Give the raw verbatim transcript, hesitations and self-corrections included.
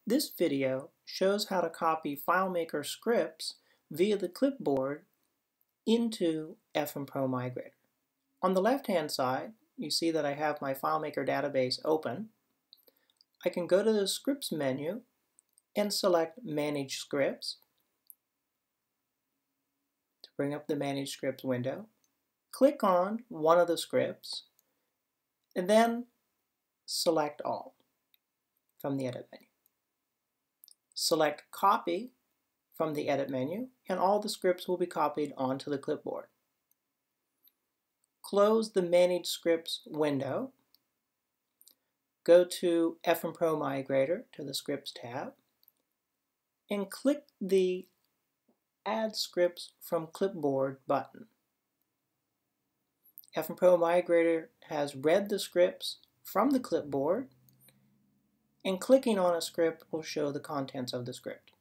This video shows how to copy FileMaker Scripts via the Clipboard into FmPro Migrator. On the left-hand side, you see that I have my FileMaker database open. I can go to the Scripts menu and select Manage Scripts to bring up the Manage Scripts window. Click on one of the scripts and then select All from the Edit menu. Select Copy from the Edit menu, and all the scripts will be copied onto the clipboard. Close the Manage Scripts window. Go to FmPro Migrator to the Scripts tab, and click the Add Scripts from Clipboard button. FmPro Migrator has read the scripts from the clipboard, and clicking on a script will show the contents of the script.